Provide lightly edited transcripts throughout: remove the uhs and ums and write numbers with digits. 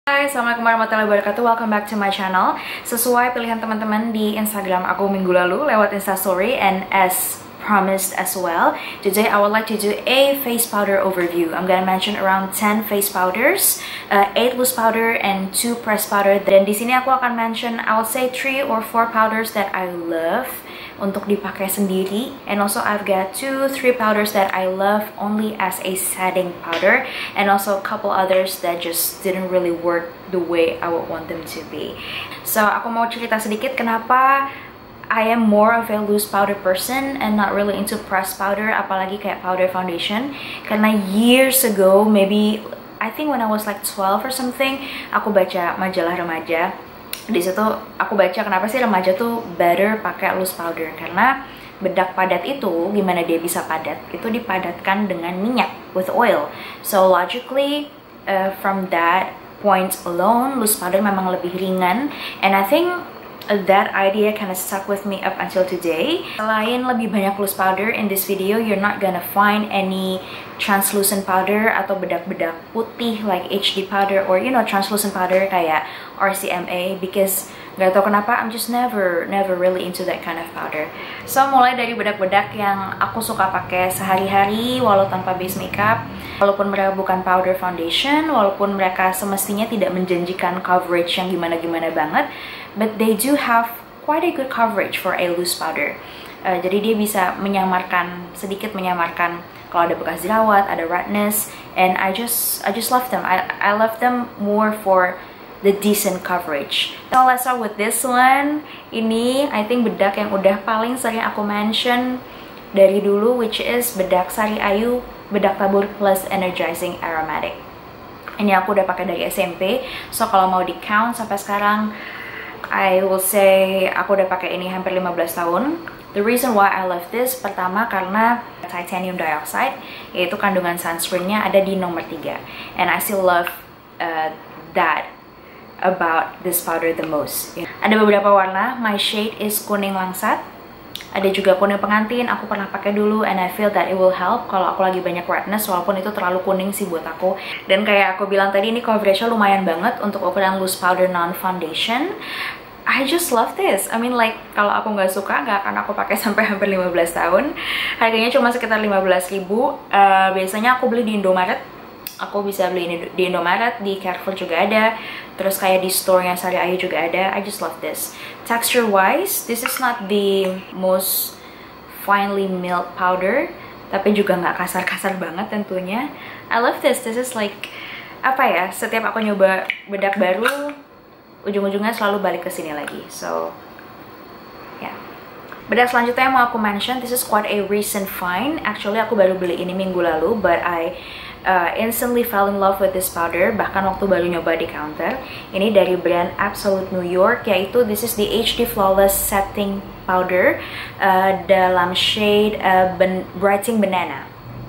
Hai, assalamualaikum warahmatullahi wabarakatuh. Welcome back to my channel. Sesuai pilihan teman-teman di Instagram aku minggu lalu lewat Instastory, and as promised as well, today I would like to do a face powder overview. I'm gonna mention around 10 face powders, 8 loose powder and 2 pressed powder. Dan di sini aku akan mention, I would say 3 or 4 powders that I love untuk dipakai sendiri, and also I've got 2-3 powders that I love only as a setting powder, and also a couple others that just didn't really work the way I would want them to be. So aku mau cerita sedikit kenapa I am more of a loose powder person and not really into pressed powder, apalagi kayak powder foundation. Karena years ago, maybe I think when I was like 12 or something, aku baca majalah remaja. Di situ aku baca kenapa sih remaja tuh better pakai loose powder, karena bedak padat itu gimana dia bisa padat, itu dipadatkan dengan minyak, with oil. So logically from that point alone, loose powder memang lebih ringan, and I think that idea kind of stuck with me up until today. Selain lebih banyak loose powder in this video, you're not gonna find any translucent powder atau bedak-bedak putih like HD powder or you know translucent powder kayak RCMA, because gak tau kenapa I'm just never really into that kind of powder. So mulai dari bedak-bedak yang aku suka pakai sehari-hari walau tanpa base makeup, walaupun mereka bukan powder foundation, walaupun mereka semestinya tidak menjanjikan coverage yang gimana-gimana banget, but they do have quite a good coverage for a loose powder. Jadi dia bisa sedikit menyamarkan kalau ada bekas jerawat, ada redness, and I just love them. I love them more for the decent coverage. So let's start with this one. Ini I think bedak yang udah paling sering aku mention dari dulu, which is bedak Sari Ayu Bedak Tabur Plus Energizing Aromatic. Ini aku udah pakai dari SMP, so kalau mau di count sampai sekarang, I will say aku udah pakai ini hampir 15 tahun. The reason why I love this, pertama karena titanium dioxide, yaitu kandungan sunscreennya ada di nomor 3, and I still love that about this powder the most. Ada beberapa warna, my shade is kuning langsat, ada juga kuning pengantin, aku pernah pakai dulu, and I feel that it will help kalau aku lagi banyak redness, walaupun itu terlalu kuning sih buat aku. Dan kayak aku bilang tadi, ini coveragenya lumayan banget untuk ukuran loose powder non foundation. I just love this. I mean like kalau aku nggak suka nggak akan aku pakai sampai hampir 15 tahun. Harganya cuma sekitar 15.000. Biasanya aku beli di Indomaret. Aku bisa beli ini di Indomaret, di Carrefour juga ada. Terus kayak di store-nya Sari Ayu juga ada. I just love this. Texture wise, this is not the most finely milled powder, tapi juga nggak kasar-kasar banget tentunya. I love this. This is like apa ya? Setiap aku nyoba bedak baru, ujung-ujungnya selalu balik ke sini lagi. So yeah. Bedak selanjutnya yang mau aku mention, this is quite a recent find. Actually aku baru beli ini minggu lalu, but I instantly fell in love with this powder, bahkan waktu baru nyoba di counter. Ini dari brand Absolute New York, yaitu this is the HD Flawless Setting Powder dalam shade Brightening Banana.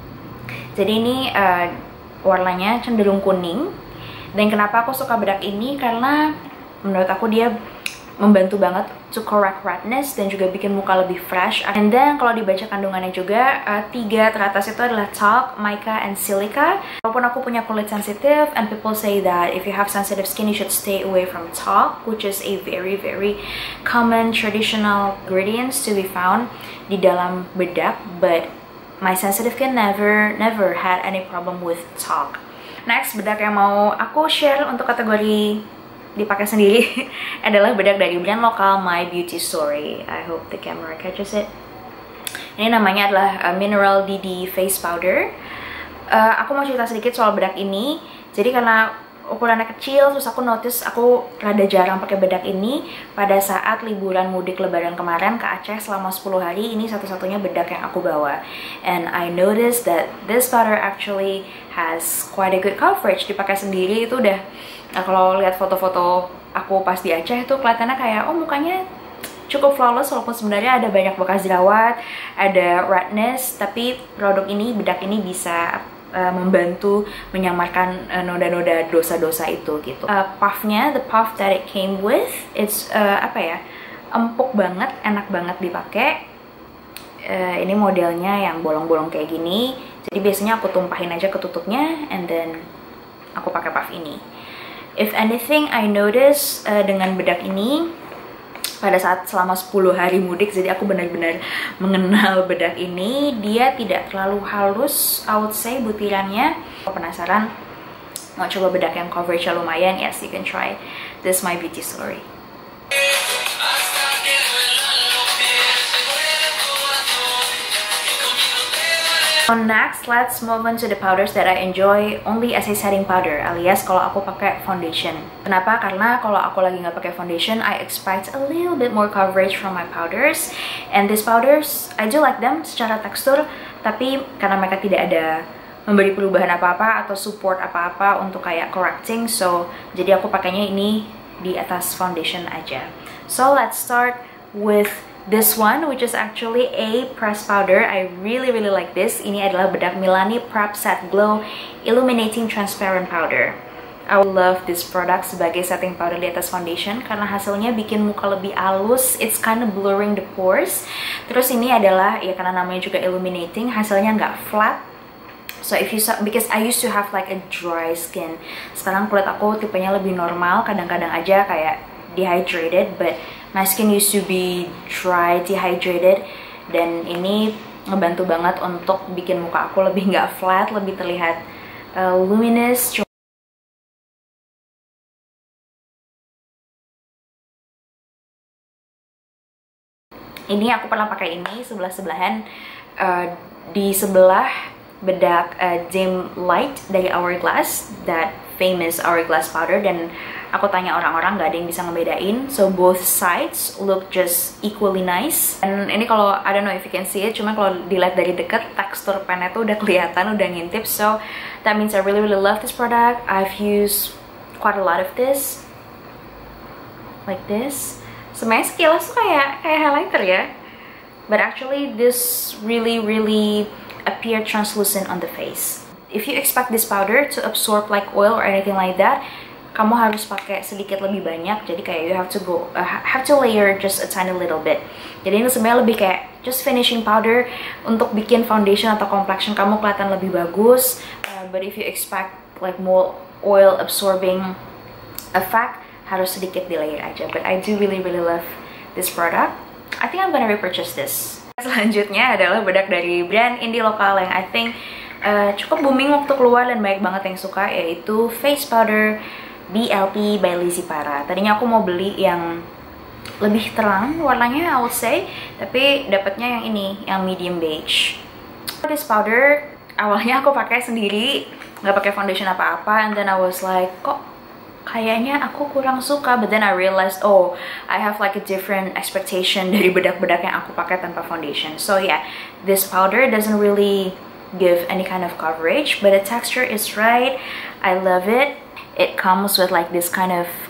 Jadi ini warnanya cenderung kuning. Dan kenapa aku suka bedak ini, karena menurut aku dia membantu banget to correct redness dan juga bikin muka lebih fresh. And then kalau dibaca kandungannya juga, 3 teratas itu adalah talc, mica, and silica. Walaupun aku punya kulit sensitif, and people say that if you have sensitive skin, you should stay away from talc, which is a very common traditional ingredients to be found di dalam bedak. But my sensitive skin never had any problem with talc. Next, bedak yang mau aku share untuk kategori dipakai sendiri adalah bedak dari brand lokal My Beauty Story. I hope the camera catches it. Ini namanya adalah Mineral DD Face Powder. Aku mau cerita sedikit soal bedak ini. Jadi karena ukurannya kecil, terus aku notice aku rada jarang pakai bedak ini. Pada saat liburan mudik lebaran kemarin ke Aceh selama 10 hari, ini satu-satunya bedak yang aku bawa. And I noticed that this powder actually has quite a good coverage. Dipakai sendiri itu udah, nah kalau lihat foto-foto aku pas di Aceh itu kelihatannya kayak, oh mukanya cukup flawless, walaupun sebenarnya ada banyak bekas jerawat, ada redness, tapi produk ini, bedak ini bisa membantu menyamarkan noda-noda dosa-dosa itu gitu. Puffnya, the puff that it came with, it's apa ya, empuk banget, enak banget dipakai. Ini modelnya yang bolong-bolong kayak gini, jadi biasanya aku tumpahin aja ke tutupnya, and then aku pakai puff ini. If anything, I notice dengan bedak ini pada saat selama 10 hari mudik, jadi aku benar-benar mengenal bedak ini. Dia tidak terlalu halus, I would say, butirannya. Kalau penasaran mau coba bedak yang coverage lumayan, yes, you can try this My Beauty Story. So next, let's move on to the powders that I enjoy only as a setting powder, alias kalau aku pakai foundation. Kenapa? Karena kalau aku lagi nggak pakai foundation, I expect a little bit more coverage from my powders. And these powders, I do like them secara tekstur, tapi karena mereka tidak ada memberi perubahan apa-apa atau support apa-apa untuk kayak correcting, so jadi aku pakainya ini di atas foundation aja. So let's start with this one, which is actually a pressed powder. I really like this. Ini adalah bedak Milani Prep Set Glow Illuminating Transparent Powder. I love this product sebagai setting powder di atas foundation karena hasilnya bikin muka lebih halus. It's kind of blurring the pores. Terus ini adalah, ya karena namanya juga illuminating, hasilnya nggak flat. So if you saw, because I used to have like a dry skin. Sekarang kulit aku tipenya lebih normal. Kadang-kadang aja kayak dehydrated, but my skin used to be dry, dehydrated, dan ini ngebantu banget untuk bikin muka aku lebih nggak flat, lebih terlihat luminous. Ini aku pernah pakai ini sebelah-sebelahan, di sebelah bedak Dim Light dari Hourglass, that famous Hourglass powder, dan aku tanya orang-orang nggak ada yang bisa ngebedain. So both sides look just equally nice. Dan ini kalau, I don't know if you can see it, cuma kalau dilihat dari deket, tekstur pennya tuh udah kelihatan, udah ngintip. So that means I really love this product. I've used quite a lot of this, like this. Sebenarnya sekilas tuh kayak highlighter ya, but actually this really appear translucent on the face. If you expect this powder to absorb like oil or anything like that, kamu harus pakai sedikit lebih banyak. Jadi kayak you have to layer just a tiny little bit. Jadi ini sebenarnya lebih kayak just finishing powder untuk bikin foundation atau complexion kamu kelihatan lebih bagus. But if you expect like more oil absorbing effect, harus sedikit di layer aja. But I do really love this product. I think I'm gonna repurchase this. Selanjutnya adalah bedak dari brand indie lokal yang I think cukup booming waktu keluar dan banyak banget yang suka, yaitu face powder BLP by Lizzy Para. Tadinya aku mau beli yang lebih terang warnanya, I would say, tapi dapatnya yang ini, yang medium beige. This powder awalnya aku pakai sendiri, nggak pakai foundation apa-apa, and then I was like, kok kayaknya aku kurang suka, but then I realized, oh, I have like a different expectation dari bedak-bedak yang aku pakai tanpa foundation. So yeah, this powder doesn't really give any kind of coverage, but the texture is right. I love it. It comes with like this kind of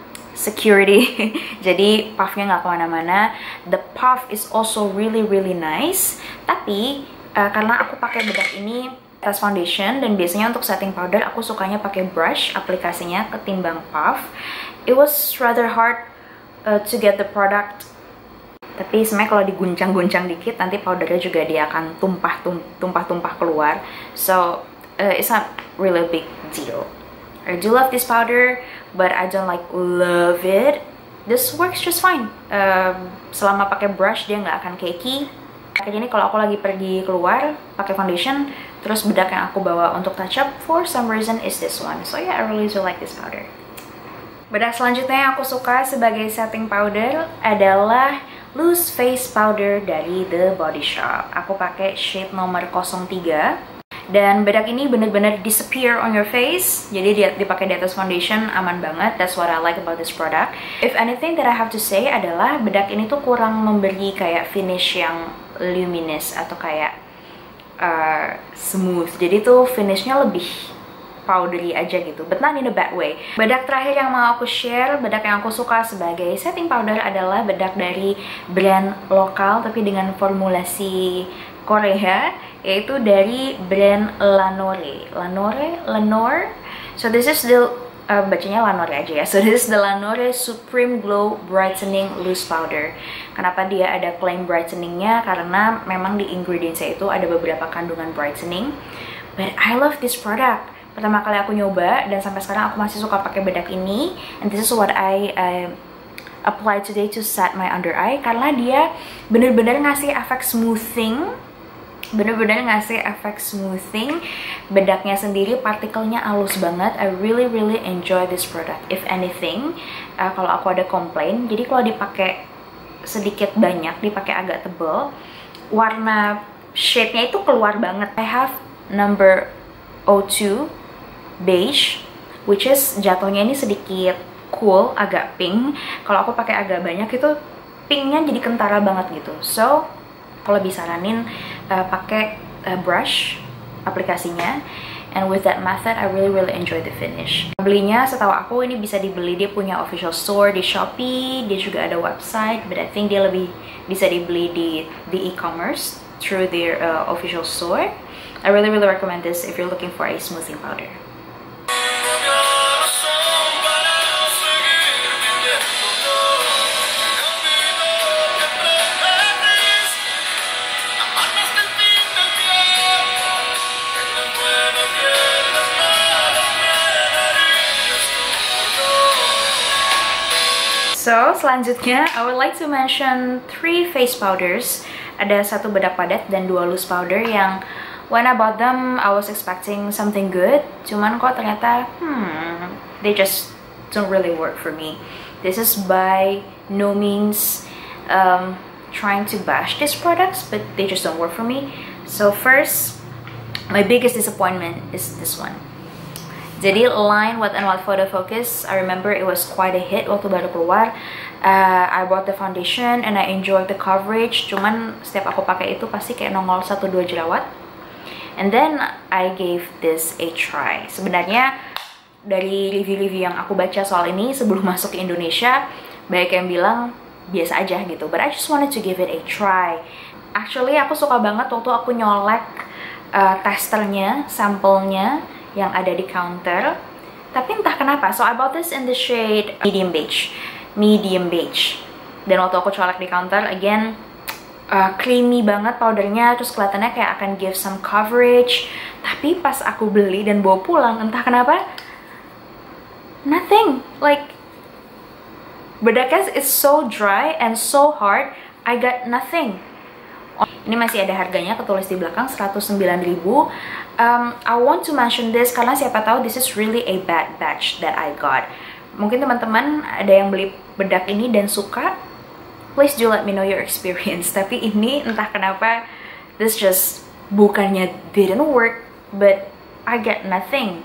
security. Jadi puffnya nggak kemana-mana. The puff is also really nice. Tapi karena aku pakai bedak ini atas foundation, dan biasanya untuk setting powder aku sukanya pakai brush aplikasinya ketimbang puff, it was rather hard to get the product. Tapi sebenarnya kalau diguncang-guncang dikit, nanti powdernya juga dia akan tumpah keluar. So it's not really a big deal. I do love this powder, but I don't like love it. This works just fine. Selama pakai brush dia nggak akan cakey. Kayak gini kalau aku lagi pergi keluar pakai foundation, terus bedak yang aku bawa untuk touch up for some reason is this one. So yeah, I really do like this powder. Bedak selanjutnya yang aku suka sebagai setting powder adalah loose face powder dari The Body Shop. Aku pakai shade nomor 03. Dan bedak ini bener-bener disappear on your face. Jadi dia dipakai di atas foundation aman banget. That's what I like about this product. If anything that I have to say adalah bedak ini tuh kurang memberi kayak finish yang luminous atau kayak smooth. Jadi tuh finishnya lebih powdery aja gitu, but not in a bad way. Bedak terakhir yang mau aku share, bedak yang aku suka sebagai setting powder adalah bedak dari brand lokal tapi dengan formulasi Korea, yaitu dari brand Lanore. So this is the bacanya Lanore aja ya. So this is the Lanore Supreme Glow Brightening Loose Powder. Kenapa dia ada claim brightening-nya? Karena memang di ingredients-nya itu ada beberapa kandungan brightening. But I love this product. pertama kali aku nyoba dan sampai sekarang aku masih suka pakai bedak ini. And this is what I apply today to set my under eye, karena dia bener-bener ngasih efek smoothing. Bedaknya sendiri partikelnya halus banget. I really enjoy this product. If anything, kalau aku ada komplain, jadi kalau dipakai sedikit banyak, dipakai agak tebal, warna shade-nya itu keluar banget. I have number 02 beige, which is jatuhnya ini sedikit cool, agak pink. Kalau aku pakai agak banyak itu pinknya jadi kentara banget gitu. So aku lebih saranin pakai brush aplikasinya, and with that method I really enjoy the finish. Belinya setahu aku ini bisa dibeli, dia punya official store di Shopee, dia juga ada website, but I think dia lebih bisa dibeli di e-commerce through their official store. I really recommend this if you're looking for a smoothing powder. So, selanjutnya, I would like to mention 3 face powders. Ada 1 bedak padat dan 2 loose powder yang when I bought them, I was expecting something good. Cuman kok ternyata, they just don't really work for me. This is by no means trying to bash these products, but they just don't work for me. So first, my biggest disappointment is this one. Jadi line Wet n Wild Photo Focus, I remember it was quite a hit waktu baru keluar. I bought the foundation and I enjoyed the coverage. Cuman setiap aku pakai itu pasti kayak nongol 1-2 jerawat. And then I gave this a try. Sebenarnya dari review-review yang aku baca soal ini sebelum masuk ke Indonesia, banyak yang bilang biasa aja gitu. But I just wanted to give it a try. Actually aku suka banget waktu aku nyolek testernya, sampelnya yang ada di counter, tapi entah kenapa, so I bought this in the shade medium beige, dan waktu aku colek di counter, again, creamy banget powdernya, terus kelihatannya kayak akan give some coverage, tapi pas aku beli dan bawa pulang, entah kenapa, nothing, like, bedaknya is so dry and so hard, I got nothing. Ini masih ada harganya, ketulis di belakang 109.000. I want to mention this karena siapa tahu this is really a bad batch that I got. Mungkin teman-teman ada yang beli bedak ini dan suka, please do let me know your experience. Tapi ini entah kenapa, this just bukannya didn't work, but I get nothing.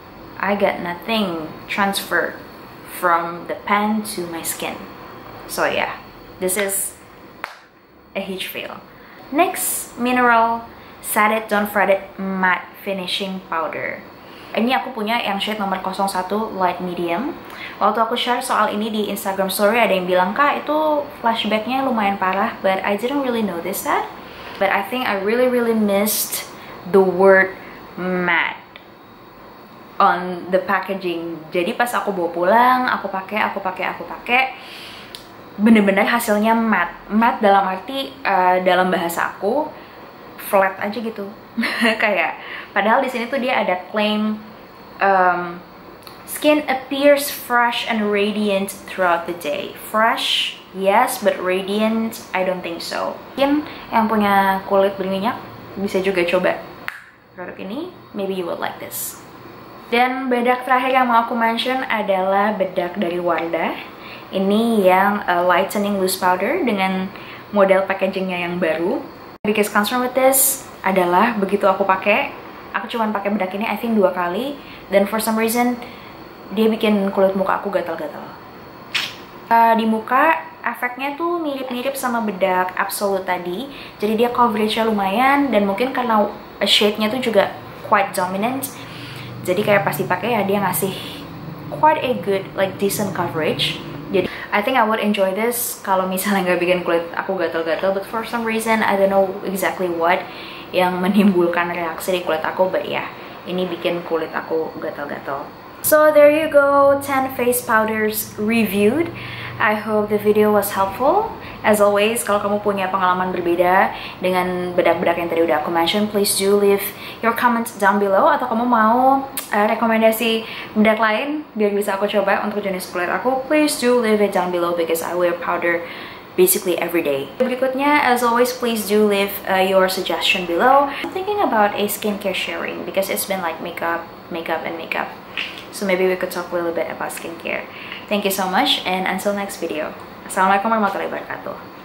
Transfer from the pen to my skin. So yeah, this is a huge fail. Next, Mineral Set It Don't Fret It Matte Finishing Powder. Ini aku punya yang shade nomor 01 Light Medium. Waktu aku share soal ini di Instagram story, ada yang bilang, Kak, itu flashbacknya lumayan parah, but I didn't really notice that. But I think I really missed the word matte on the packaging. Jadi pas aku bawa pulang, aku pakai, bener-bener hasilnya matte. Matte dalam arti dalam bahasa aku flat aja gitu. Kayak padahal di sini tuh dia ada claim skin appears fresh and radiant throughout the day. Fresh, yes, but radiant, I don't think so. Mungkin yang punya kulit berminyak bisa juga coba produk ini. Maybe you would like this. Dan bedak terakhir yang mau aku mention adalah bedak dari Wardah. Ini yang lightening loose powder dengan model packagingnya yang baru. Biggest concern with this adalah begitu aku pakai, aku cuma pakai bedak ini I think 2 kali, dan for some reason dia bikin kulit muka aku gatal-gatal. Di muka efeknya tuh mirip-mirip sama bedak Absolute tadi, jadi dia coveragenya lumayan, dan mungkin karena shade-nya tuh juga quite dominant, jadi kayak pas dipakai ya dia ngasih quite a good, like decent coverage. Jadi I think I would enjoy this kalau misalnya nggak bikin kulit aku gatal-gatal, but for some reason I don't know exactly what yang menimbulkan reaksi di kulit aku, but yeah, ini bikin kulit aku gatal-gatal. So there you go, 10 face powders reviewed. I hope the video was helpful. As always, kalau kamu punya pengalaman berbeda dengan bedak-bedak yang tadi udah aku mention, please do leave your comments down below. Atau kamu mau rekomendasi bedak lain biar bisa aku coba untuk jenis kulit aku, please do leave it down below because I wear powder basically every day. Berikutnya, as always, please do leave your suggestion below. I'm thinking about a skincare sharing because it's been like makeup. So maybe we could talk a little bit about skincare. Thank you so much, and until next video. Assalamualaikum warahmatullahi wabarakatuh.